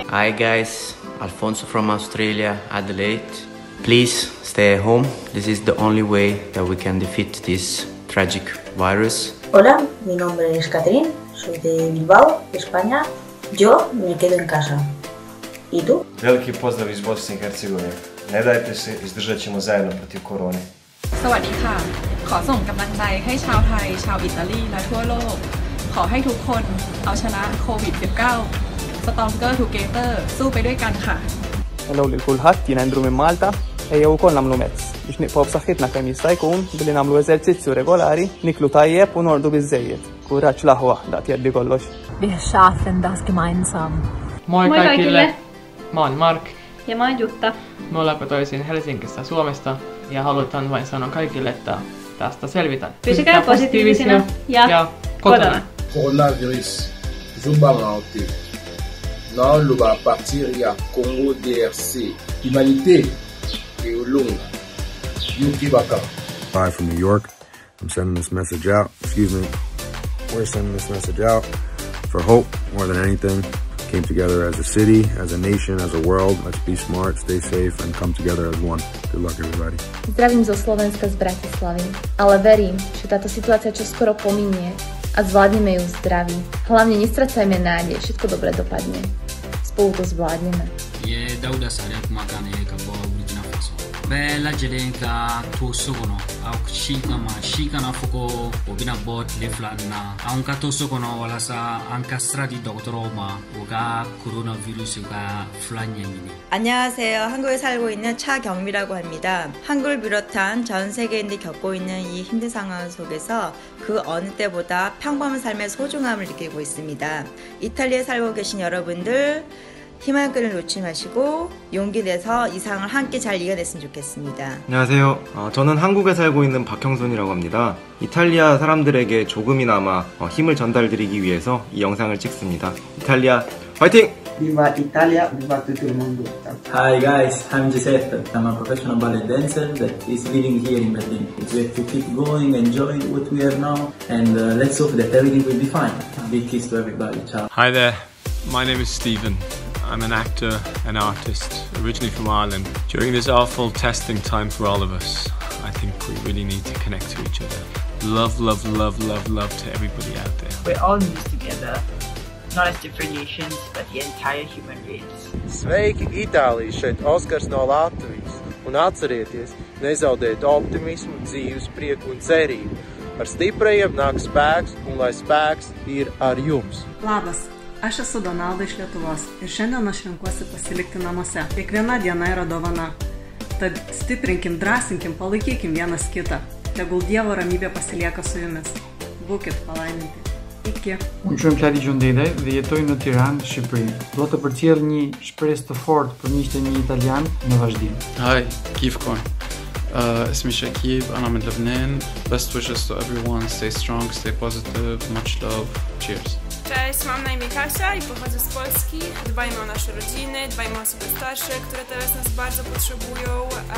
Hi guys, Alfonso from Australia, Adelaide. Please stay at home. This is the only way that we can defeat this tragic virus. Hola, mi nombre es Catherine, soy de Bilbao, España. Yo me quedo en casa. I tu? Veliki pozdrav iz Bosne i Hercegovine. Ne dajte se, izdržat ćemo zajedno protiv korone. สวัสดีค่ะขอส่งกำลังใจให้ชาวไทยชาวอิตาลีและทั่วโลกขอให้ทุกคนเอาชนะโควิด -19 Stronger Together สู้ไปด้วยกันค่ะ Hello lil kulħadd, jiena Andrew minn Malta. Ejjew ukoll nagħmlu mezz biex niqfgħu b'saħħitna kemm jista' jkun billi nagħmlu eżerċizzju regolari, niklu tajjeb u nordu biżżejjed. Kuraġġ laħwa daqt jgħaddi kollox. Wir schaffen das gemeinsam. Moi kaikille! Mä oon Mark. Ja mä oon Jutta. Me ollaan kotoisin Helsingistä, Suomesta ja halutaan vain sanoa kaikille, että tästä selvitään. Pysykää positiivisina ja kotona. Coronavirus, Zumba Maote. Non, l'on va partir à Congo DRC. Humanité et Olunga. Yuki Baka. Hi from New York. I'm sending this message out. Excuse me. We're sending this message out for hope more than anything. Came together as a city, as a nation, as a world. Let's be smart, stay safe, and come together as one. Good luck, everybody. Zdravím zo Slovenska, z Bratislavy. Ale verím, že táto situácia čoskoro pominie a zvládneme ju zdraví. Hlavne nestracajme nádej, všetko dobre dopadne. Spolu to zvládneme. Je Dauda Sarek Magane Kabo Burkina Faso. Bella Jedenka Tosogono. Au shika na foko ogina bot leflana. Aunka tosogono wala sa anka stradi doktoroma 오가 코로나virus가 플란년이네. 안녕하세요. 한국에 살고 있는 차경미라고 합니다. 한국을 비롯한 전 세계인들이 겪고 있는 이 힘든 상황 속에서 그 어느 때보다 평범한 삶의 소중함을 느끼고 있습니다. 이탈리아에 살고 계신 여러분들 희망의 끈을 놓지 마시고 용기 내서 이 상황을 함께 잘 이겨냈으면 좋겠습니다. 안녕하세요. 저는 한국에 살고 있는 박형순이라고 합니다. 이탈리아 사람들에게 조금이나마 힘을 전달드리기 위해서 이 영상을 찍습니다. 이탈리아 화이팅! Viva Italia, viva tutto il mondo. Hi guys, I'm Giuseppe. I'm a professional ballet dancer that is living here in Berlin. We have to keep going, enjoying what we are now, and let's hope that everything will be fine. Big kiss to everybody. Ciao. Hi there, my name is Stephen. I'm an actor and artist, originally from Ireland. During this awful testing time for all of us, I think we really need to connect to each other. Love, love, love, love, love to everybody out there. We're all in this together, not as different nations, but the entire human race. Sveiki, Itālija! Šeit Oskars no Latvijas. Un atcerieties, nezaudēt optimismu, dzīves prieku un cerību. Ar stiprajiem nāk spēks, un lai spēks ir ar jums. Labas! Aš esu Donalda iš Lietuvos ir šiandien aš renkuosi pasilikti namuose. Kiekviena diena yra dovana. Tad stiprinkim, drąsinkim, palaikykim vienas kitą. Tegul Dievo ramybė pasilieka su jumis. Būkit palaiminti. Iki. Unë quhem Kladi Gjundede dhe jetoj në Tiranë, Shqipëri. Do të përcjell një shpresë të fortë për miqtë e mi italian në vazhdim. Hi, كيفكم? اسمي شكيب, أنا من لبنان. Best wishes to everyone. Stay strong, stay positive. Much love. Cheers. Cześć, mam na imię Kasia i pochodzę z Polski. Dbajmy o nasze rodziny, dbajmy o osoby starsze, które teraz nas bardzo potrzebują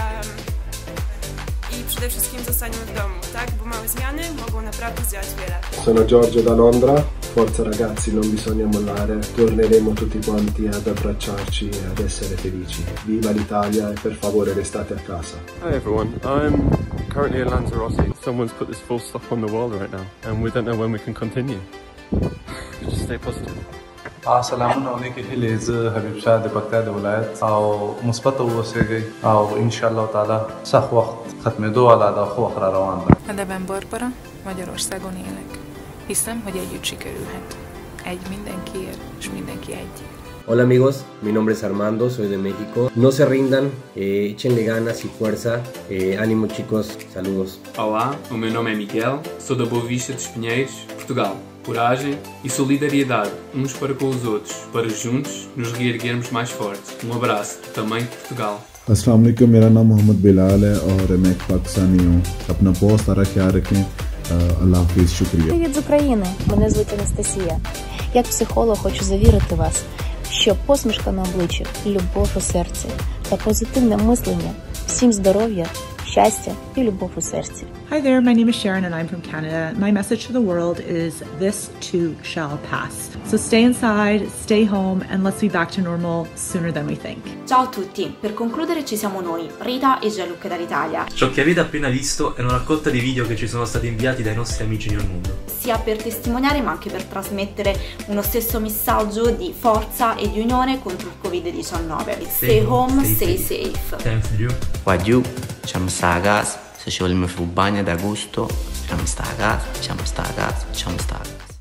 i przede wszystkim zostańmy w domu, tak? Bo małe zmiany mogą naprawdę zdziałać wiele. Sono Giorgio da Londra. Forza ragazzi, non bisogna mollare. Torneremo tutti quanti ad abbracciarci e ad essere felici. Viva l'Italia e per favore restate a casa. Hi everyone, I'm currently in Lanzarote. Someone's put this full stop on the world right now and we don't know when we can continue. Just stay positive. سلامونه عليكم هليز حبيب شاد بغداد ولايات او مثبته وسيجي او ان شاء الله تعالى صح وقت ختم دول على اخو اخر روان. Nevem Barbara, Magyarországon élek. Hiszem, hogy együtt sikerülhet. Egy mindenkiért, és mindenki egyért. Hola amigos, mi nombre es Armando, soy de México. No se rindan, échenle ganas y fuerza. Ánimo chicos, saludos. Olá, o meu nome é Miguel, sou da Boa Vista dos Pinheiros, Portugal. Coragem e solidariedade uns para com os outros, para juntos nos reerguermos mais fortes. Um abraço, também de Portugal. अस्सलाम वालेकुम, मेरा नाम मोहम्मद बिलाल है और मैं एक पाकिस्तानी हूँ. अपना बहुत सारा ख्याल रखें. अल्लाह हाफिज़, शुक्रिया. Привіт з України. Мене звуть Анастасія. Як психолог хочу завірити вас, що посмішка на обличчі, любов у серці та позитивне мислення, всім здоров'я, счастья и любовь в сердце. Hi there, my name is Sharon and I'm from Canada. My message to the world is this too shall pass. So stay inside, stay home, and let's be back to normal sooner than we think. Ciao a tutti, per concludere ci siamo noi, Rita e Gianluca dall'Italia. Ciò che avete appena visto è una raccolta di video che ci sono stati inviati dai nostri amici nel mondo. Sia per testimoniare ma anche per trasmettere uno stesso messaggio di forza e di unione contro il Covid-19. Stay home, stay safe. Thanks you. Guadiu, c'è sta a casa, se ci vogliamo fare un bagno d'agosto, c'è sta a casa, c'è sta a casa, c'è sta a casa.